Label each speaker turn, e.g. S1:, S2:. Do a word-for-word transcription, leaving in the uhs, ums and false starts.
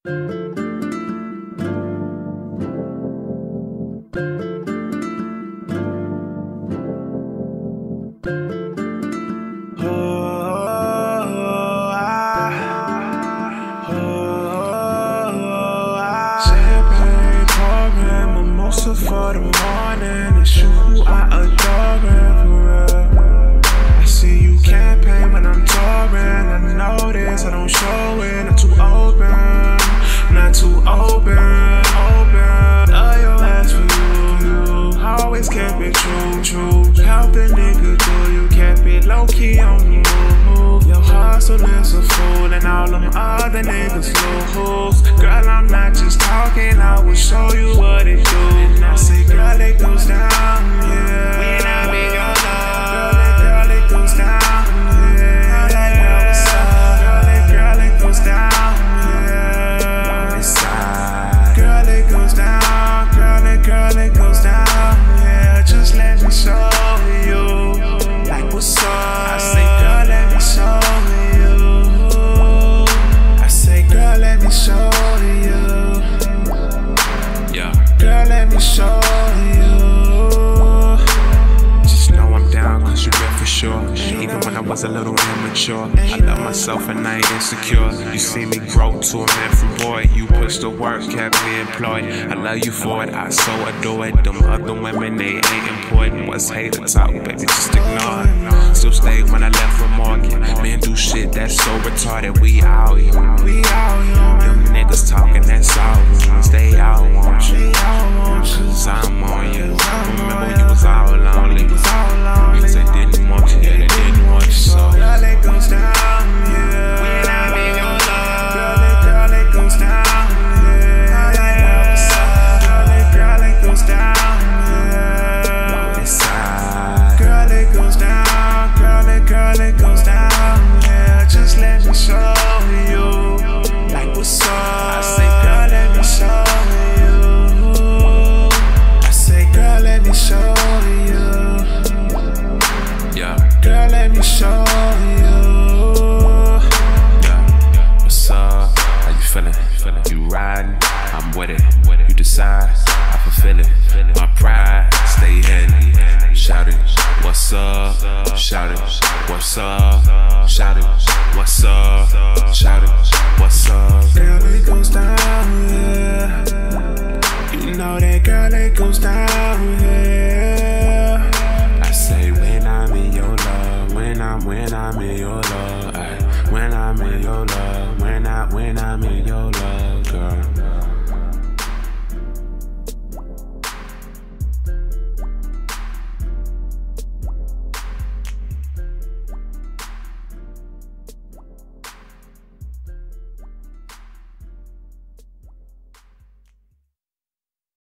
S1: For the morning, it's you who I adore, for real. I see you campaign when I'm touring. I know this, I don't show it. Not too open, not too open, open. Love your ass for you, you always kept it true, true. Help the nigga do, you kept it low key on the move. Your hustle is a fool, and all them other niggas lose. Girl, I'm not just talking, I will show you what it do. I say, girl, it goes down, yeah. When I make your love, girl, it, girl, it goes down, yeah. Girl, it, girl, it goes down, yeah. On this side, girl, it goes down, girl, it, girl, it goes down, yeah. Just let me show you, like what's up. I say, girl, let me show you. I say, girl, let me show you. Girl, let me show you. Just know I'm down, cause you there for sure. Even when I was a little immature, I love myself and I ain't insecure. You see me grow to a man from boy. You pushed the work, kept me employed. I love you for it, I so adore it. Them other women, they ain't important. What's hater talk, baby, just ignore it. Still stay when I left from Morgan. Man, do shit that's so retarded. We out here, we out here. Them niggas talking, that's all. Stay out, won't you? Cause I'm on you. Remember you was all lonely. Cause they didn't want you, yeah, they didn't want you, so girl, it goes down, yeah. When I make your love, girl, it, girl, it goes down, yeah. Girl, it, girl, it goes down, yeah. On this side, girl, it goes down, girl, it, girl, it goes down, yeah. Just let me show you, like what's up. I say, girl, let me show you. I say, girl, let me show you. Yeah, girl, let me show you. Yeah, what's up? How you feeling? You riding? I'm with it. You decide, I fulfill it. My pride, stay in. Shout it, what's up? Shout it, what's up? Shout it, what's up? Shout it, what's up? Girl, it goes down, yeah. You know that, girl, it goes down, yeah. I say when I'm in your love, when I'm, when I'm in your love, ay, when I'm in your love.